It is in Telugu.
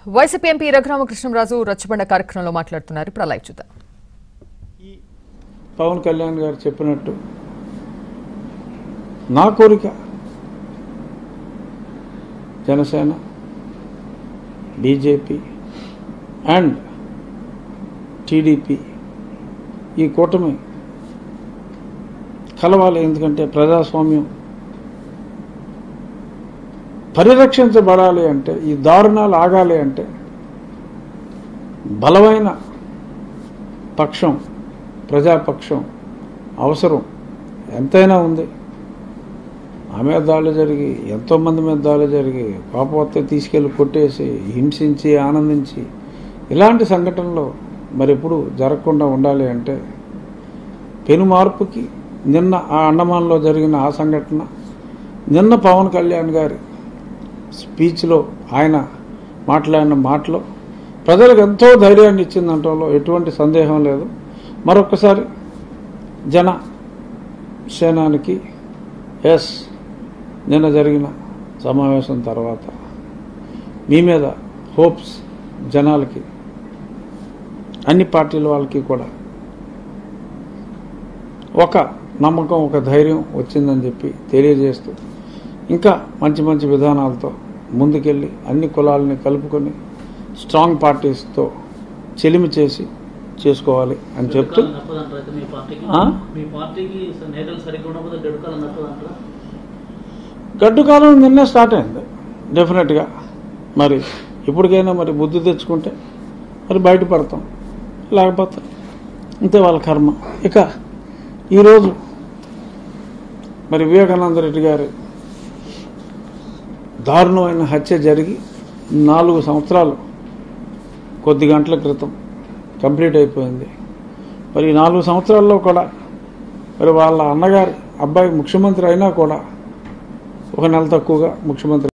వైసీపీ ఎంపీ రఘురామకృష్ణరాజు రచ్చబండ కార్యక్రమంలో మాట్లాడుతున్నారు. ఇప్పుడు లైవ్ చూద్దాం. పవన్ కళ్యాణ్ గారు చెప్పినట్టు నా కోరిక జనసేన, బీజేపీ అండ్ టీడీపీ ఈ కూటమి కలవాలి. ఎందుకంటే ప్రజాస్వామ్యం పరిరక్షించబడాలి అంటే, ఈ దారుణాలు ఆగాలి అంటే బలమైన పక్షం, ప్రజాపక్షం అవసరం ఎంతైనా ఉంది. ఆ మీద దాడులు జరిగి, ఎంతోమంది మీద దాడులు జరిగి, కోపవత్త తీసుకెళ్లి కొట్టేసి, హింసించి, ఆనందించి ఇలాంటి సంఘటనలు మరి ఎప్పుడు జరగకుండా ఉండాలి అంటే పెను మార్పుకి నిన్న ఆ అండమాన్లో జరిగిన ఆ సంఘటన, నిన్న పవన్ కళ్యాణ్ గారి స్పీచ్లో ఆయన మాట్లాడిన మాటలో ప్రజలకు ఎంతో ధైర్యాన్ని ఇచ్చిందంటలో ఎటువంటి సందేహం లేదు. మరొకసారి జన సేనానికి ఎస్ నిన్న జరిగిన సమావేశం తర్వాత మీ మీద హోప్స్ జనాలకి, అన్ని పార్టీల వాళ్ళకి కూడా ఒక నమ్మకం, ఒక ధైర్యం వచ్చిందని చెప్పి తెలియజేస్తూ ఇంకా మంచి మంచి విధానాలతో ముందుకెళ్ళి అన్ని కులాలని కలుపుకొని స్ట్రాంగ్ పార్టీస్తో చెలిమి చేసి చేసుకోవాలి అని చెప్తూ గడ్డు కాలం నిన్నే స్టార్ట్ అయింది. డెఫినెట్గా మరి ఇప్పటికైనా మరి బుద్ధి తెచ్చుకుంటే మరి బయటపడతాం, లేకపోతే అంతే వాళ్ళ కర్మ. ఇక ఈరోజు మరి వివేకానంద రెడ్డి గారి దారుణమైన హత్య జరిగి 4 సంవత్సరాలు కొద్ది గంటల క్రితం కంప్లీట్ అయిపోయింది. మరి 4 సంవత్సరాల్లో కూడా మరి వాళ్ళ అన్నగారి అబ్బాయి ముఖ్యమంత్రి అయినా కూడా 1 నెల తక్కువగా ముఖ్యమంత్రి